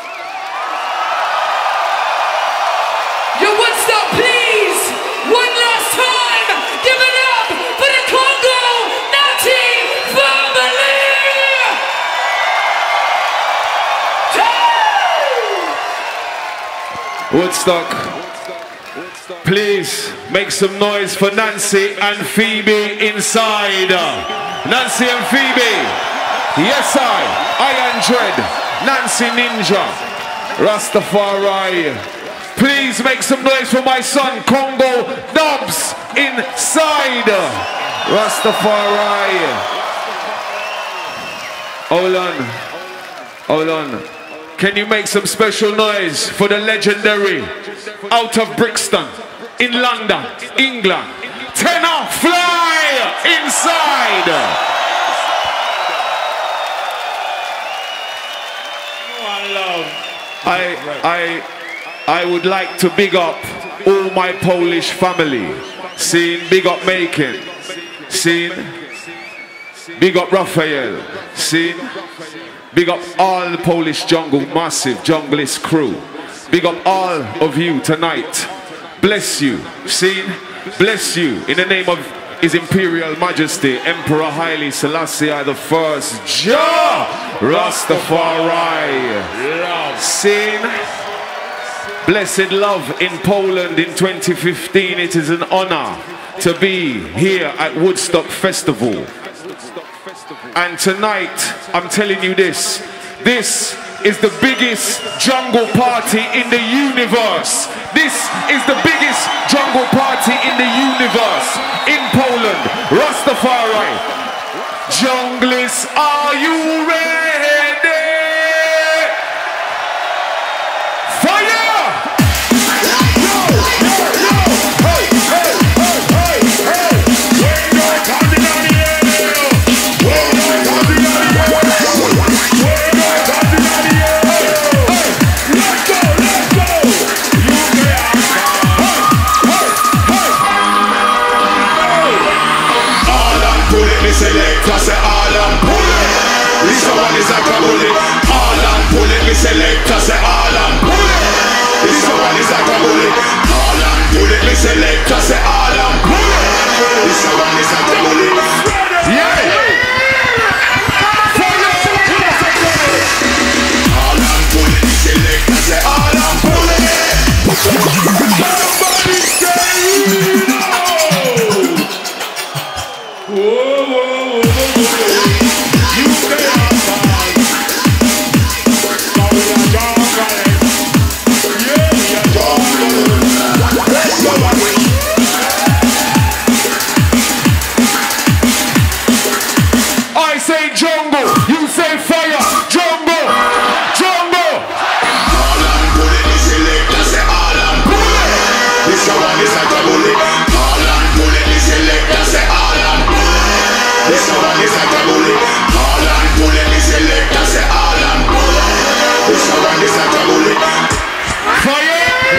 Your Woodstock, please! One last time! Give it up for the Congo Natty family! Woodstock, please make some noise for Nanci and Phoebe inside. Nanci and Phoebe, yes I Dread, Nanci Ninja, Rastafari. Please make some noise for my son Congo Dubz inside. Rastafari. Hold on. Can you make some special noise for the legendary out of Brixton in London, England, Tenor Fly inside. I would like to big up all my Polish family. Scene, big up Macon. Scene, big up Raphael. Scene, big up all the Polish jungle, massive junglist crew. Big up all of you tonight. Bless you. Scene, bless you in the name of His Imperial Majesty Emperor Haile Selassie I the First, Jah Rastafari. Scene, blessed love in Poland in 2015. It is an honor to be here at Woodstock Festival. And tonight, I'm telling you this is the biggest jungle party in the universe. This is the biggest jungle party in the universe. In Poland, Rastafari. Junglists, are you ready? Fire! Selector say all and pull it. This one is selector say all I'm pulling. This one is a trouble. Yeah. All I'm pulling, the selector say all I'm pulling. Somebody say no. Whoa. You say I say jungle, you say fire, jungle. All I'm pulling is selector, say all I'm pulling. This one is a trouble. All I'm pulling is selector, say all I'm pulling. This one is a trouble. All I'm pulling is selector, say all I'm pulling. This one is a trouble. Fire.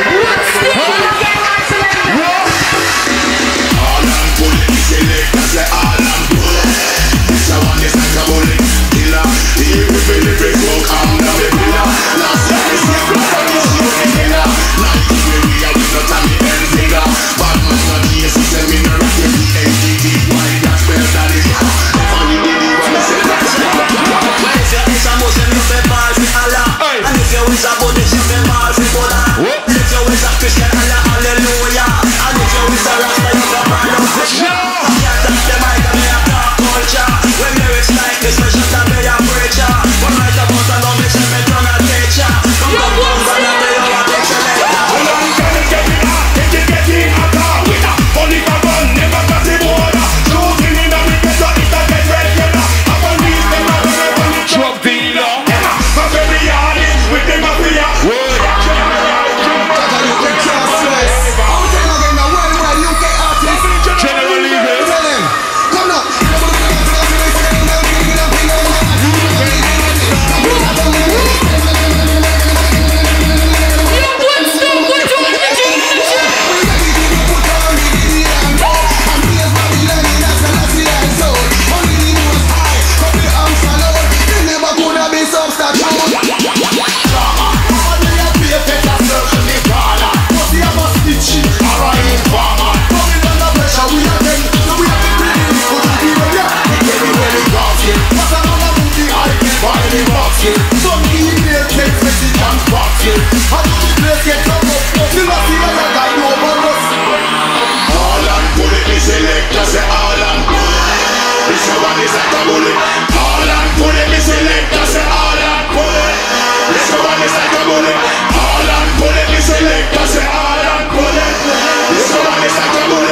All I'm pulling is selector, say all I'm pulling. This one is a trouble. Killer, here we feel the break, so calm down the pillar. Last year we see blood is shooting killer. Night we are with the Tommy and Finger. Bad man not here, so tell me no rock the ATT. Why that spell that is funny did he want to say that's when if you is a Muslim, you be ball for Allah. And if you is a Buddhist, you be ball for Buddha. If you is a Christian, Allah, hallelujah. And if you is a Rasta, you be ball out for sure. I can't touch the mic and me a talk culture. When lyrics like this, we shut up be a preacher. When write about a love, it's me turn a teacher. Come and tell you what it's a letter. Well, I'm gonna get it up, get it up, with a only for one, never pass the border. Shooting in the wicked, so it's a get regular. I'm gonna leave them out of the Drug dealer. my baby yardage with the mafia. General leader. come now. All I'm pulling is selector, say all I'm pulling. This one is a trouble. All I'm pulling is selector, say all I'm pulling. This one is a trouble. All I'm pulling is selector, say all I'm pulling. This one is a trouble.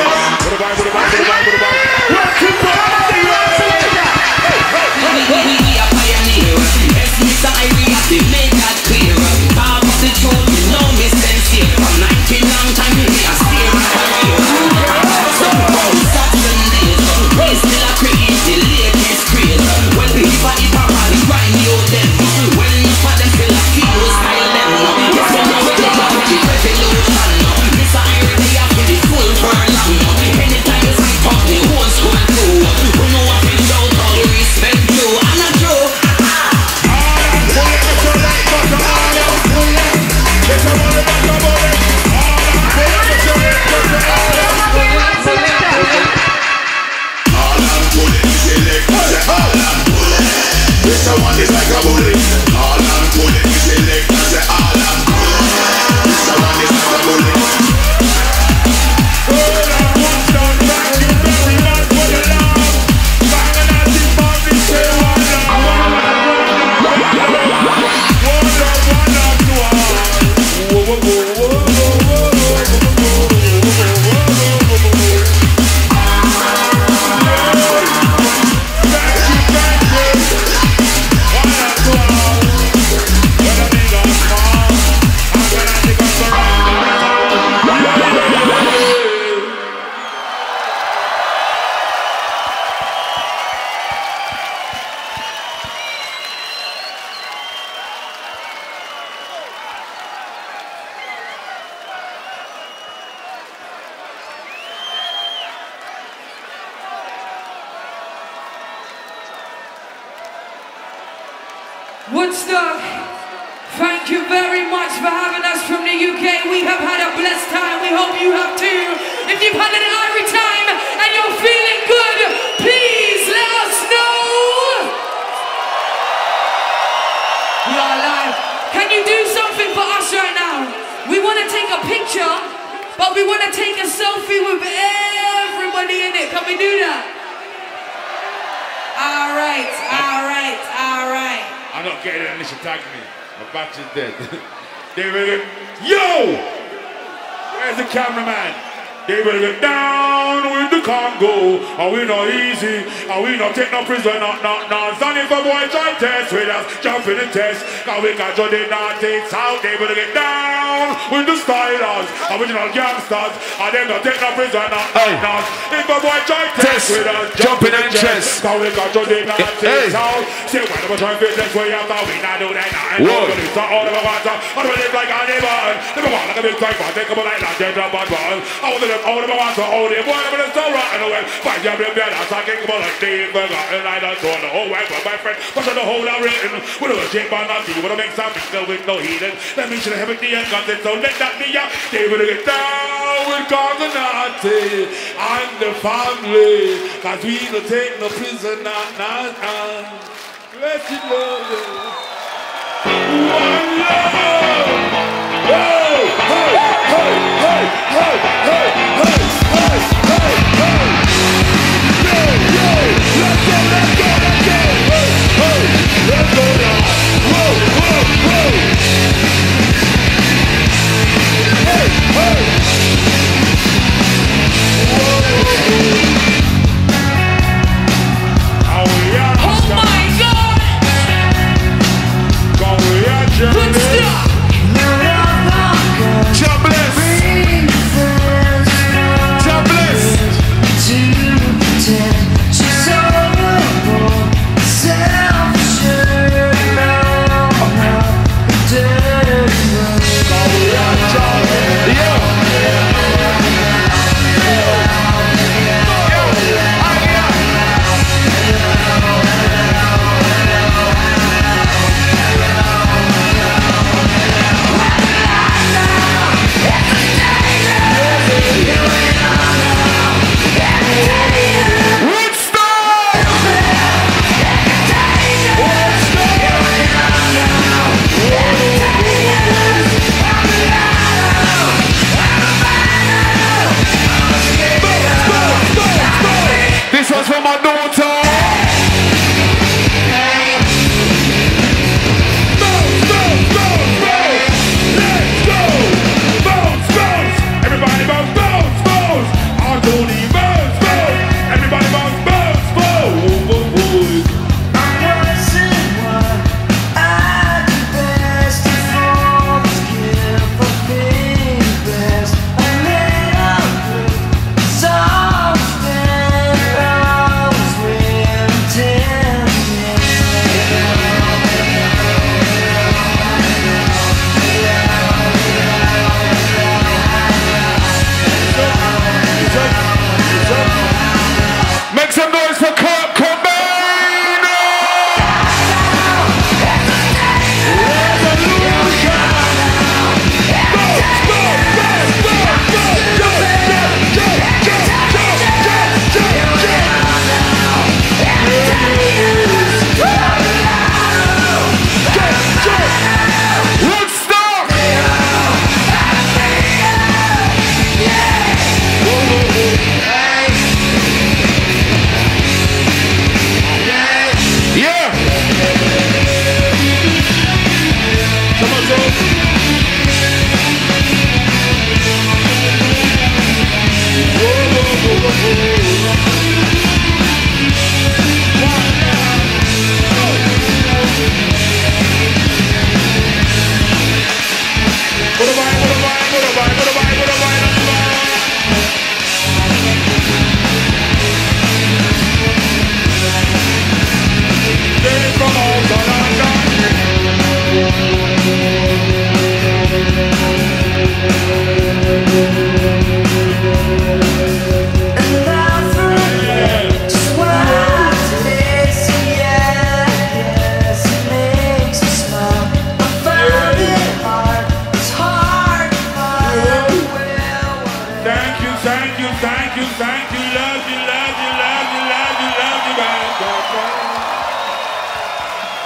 We are pioneer. Yes, Mr. Irie, they make that clear. Talk of the truth, you know me sincere. From 19 long time, we are still a career. Some boys, Saturn days, we still a create the latest craze. When people hip hop and grind you them, when you for them still a feel style them. Yes, you know we take up the revolution. Mr. Irie, they are for the full furlong. Anytime you see pop the whole school too. We know what we shout all respect you. I'm not true. All I'm pulling is selector, say all I'm pulling. This one is like a bullet. All I'm pulling is selector, say all I'm pulling. This one is like a bullet. Woodstock, thank you very much for having us from the UK. We have had a blessed time. We hope you have too. but we want to take a selfie with everybody in it. Can we do that? All right, all right, all right. I'm not getting it unless you tag me. My batch is dead. David, yo! Where's the cameraman? David, get down with the Congo. And we not easy. And we not take no prison. Not. And if a boy try test with us, jump in the test. Cause we got you did not take out. David, get down with the stylers. Original gangsters. And them not take no prison. Not. If a boy try test with us, jump in the chest. Cause we got you did not take out. Say, why don't we try and fit this way out? We not do that. Whoa. All of our water. All of our live like a neighbor. Never want like a big type. Take a like that. Get up on ball. All of my water, all the boy, but it's so rotten away. Find your blood, I'm talking about like Dave Burger, and I don't know the whole way, but my friend, what's the whole lot written? We're a shape on Nanci, we're make something still with no healing. Let me should have a D and content, so let that be up. They will get down with Congo Natty and the family, cause we don't take no prison, Let's it love. One love. Hey, hey, hey, hey, hey, hey, hey, hey, hey, hey. Yo, yo, let's go, let's go, let's go. Hey, hey, let's go now. Whoa, whoa, whoa. Hey, hey. Whoa. Oh my God. Woodstock. Jobless. Jobless. This was for my daughter. Bounce, bounce, bounce, bounce. Let's go. Bounce, bounce. Everybody bounce, bounce, bounce. Our Tony bounce, bounce. Everybody bounce, bounce, bounce. I'm watching what I do best. Before this gift for being best. I made up songs. Make some noise for Kurt Cobain! Woodstock! Yeah! Come on, Joe.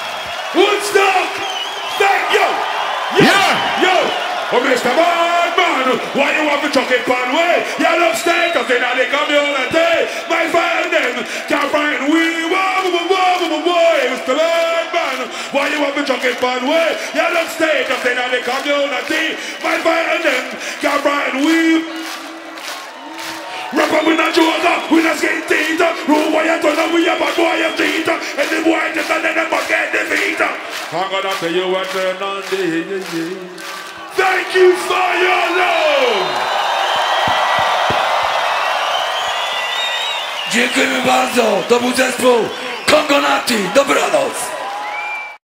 Woodstock! Thank you! Yeah! Yo! Oh, Mr. Badman! man, why you want to chuck it pan way? You love status in the community. My friend them can't find we. Mr. Man, why you want to chuck it pan way? You love status in the community. My friend them can't find we. Rapper with a joker, with a skin teeth. Room why you turn up with your bad boy of teeth. And the boy just and then them get the feet. I'm gonna pay you a turn on the Thank you for your love. Dziękujemy bardzo. To był zespół Congo Natty, dobranoc.